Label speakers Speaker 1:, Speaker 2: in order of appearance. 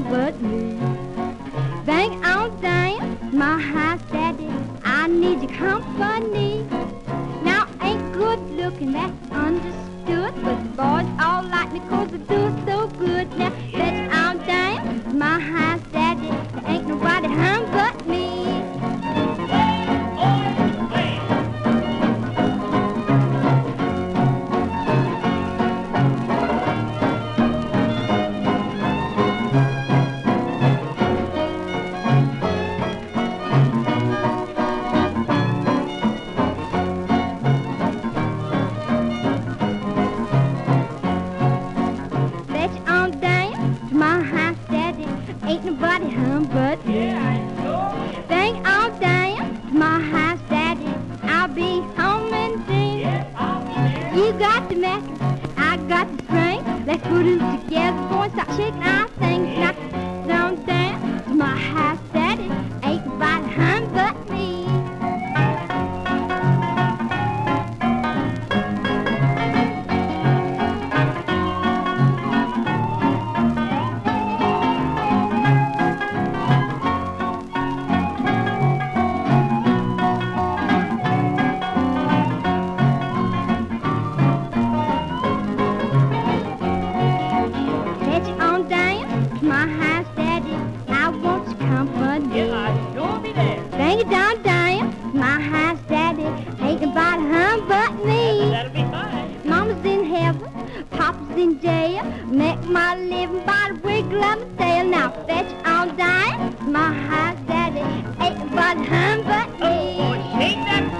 Speaker 1: hum but me. Bang on down, my house daddy, I need your company. Now ain't good looking, that's understood, but the boys all like me 'cause I do it so good. Now fetch on down, my house daddy, there ain't nobody hum but me. Ain't nobody hum but me. Bang on down to my house, daddy, I'll be home and ding. You got the mattress, I got the string. Let's put them together, boy, stop shaking our things. Now down to my house, daddy, ain't nobody hum but me. My house, daddy, I want your company.
Speaker 2: Yeah, I sure be there.
Speaker 1: Bang it down, my house, daddy, ain't nobody hum but me.
Speaker 2: That'll be fine.
Speaker 1: Mama's in heaven, Papa's in jail, make my living by the wiggle of my tail. Now fetch on down, my house, daddy, ain't nobody hum but me.
Speaker 2: Oh, shake that